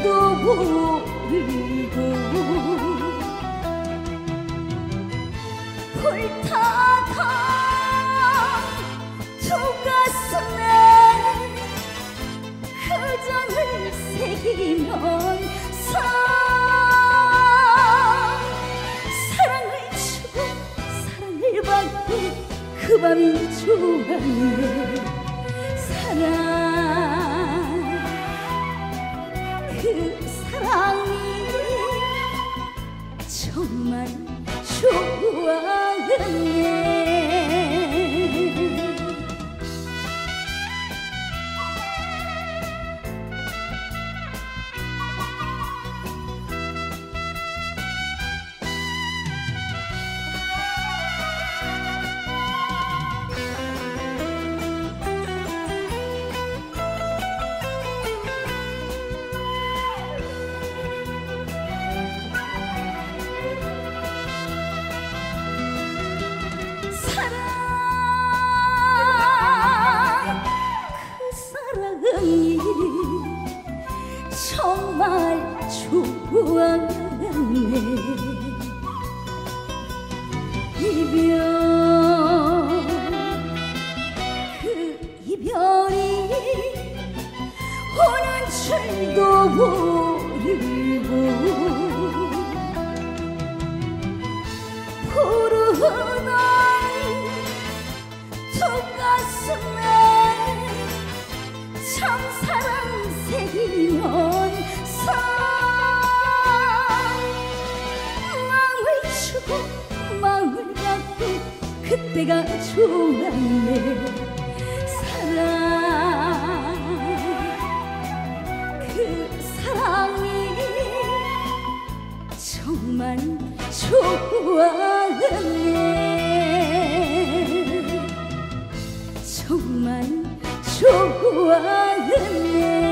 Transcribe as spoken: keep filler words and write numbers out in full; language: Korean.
줄도 모르고 불타던 두 가슴에 그 점을 새기면 사랑을 주고 사랑을 받고 그 밤이 좋았네. 사랑 그 사랑이 정말 좋았네. 정말 좋았네. 이별 그 이별이 오는 줄도 모르고 푸르던 두 가슴에 참사랑 새기면 마음을 주고 마음을 갖고 그때가 좋았네. 사랑 그 사랑이 정말 좋았네. 정말 좋았네.